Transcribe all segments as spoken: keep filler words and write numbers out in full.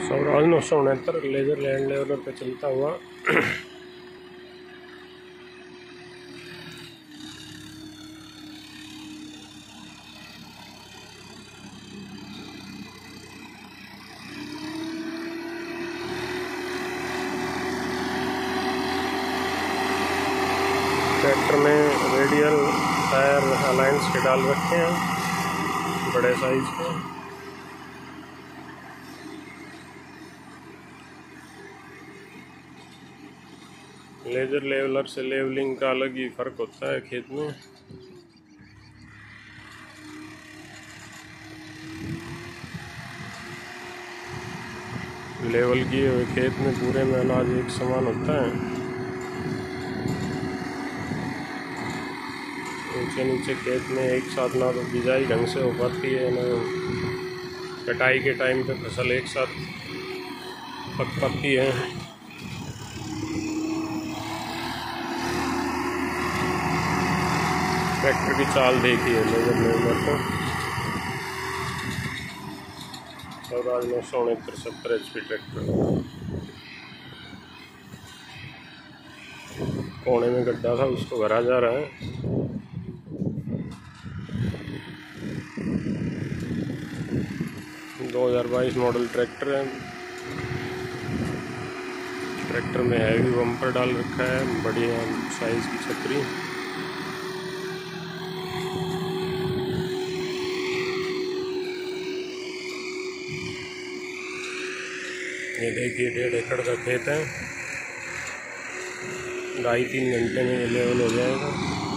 स्वराज नौ सौ उनहत्तर laser land leveller पे चलता हुआ ट्रैक्टर में रेडियल टायर अलायंस के डाल रखे हैं बड़े साइज के। लेजर लेवलर से लेवलिंग का अलग ही फर्क होता है खेत में। लेवल किए हुए खेत में पूरे में अनाज एक समान होता है। ऊंचे नीचे खेत में एक साथ ना तो बिजाई ढंग से हो पाती है ना कटाई के टाइम पे फसल एक साथ पक पाती है। ट्रैक्टर की चाल देखिए लेजर लेवलर को। स्वराज नौ सौ उनहत्तर सत्तर एच पी ट्रैक्टर। कोने में गड्ढा था उसको भरा जा रहा है। दो हज़ार बाईस मॉडल ट्रैक्टर है। ट्रैक्टर में हैवी बम्पर डाल रखा है, बढ़िया साइज की छतरी। ये देखिए डेढ़ एकड़ का खेत है। ढाई तीन घंटे में ये लेवल हो जाएगा।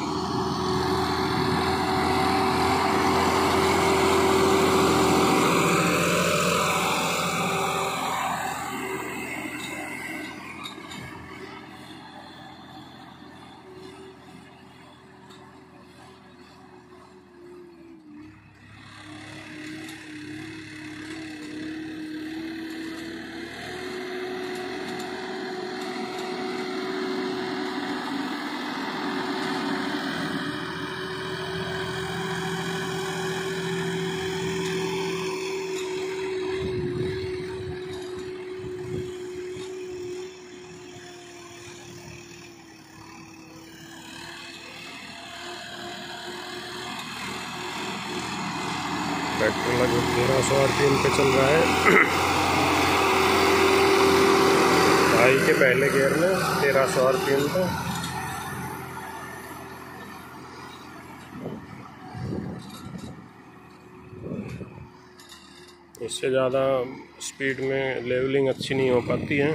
ट्रैक्टर लगभग तेरह सौ आर पी एम पे चल रहा है। ढाई के पहले गियर में तेरह सौ आर पी एम पे। इससे ज़्यादा स्पीड में लेवलिंग अच्छी नहीं हो पाती है।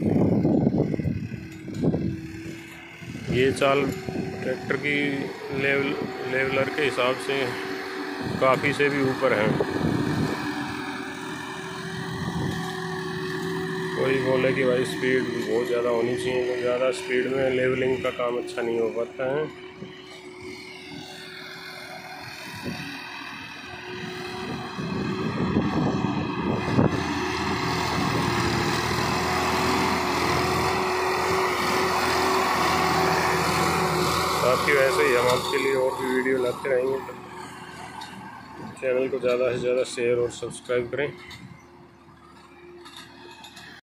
ये चाल ट्रैक्टर की लेवल लेवलर के हिसाब से काफ़ी से भी ऊपर है। कोई बोले कि भाई स्पीड बहुत ज़्यादा होनी चाहिए, तो ज़्यादा स्पीड में लेवलिंग का काम अच्छा नहीं हो पाता है। बाकी वैसे ही हम आपके लिए और भी वीडियो लाते रहेंगे। चैनल को ज़्यादा से ज़्यादा शेयर और सब्सक्राइब करें।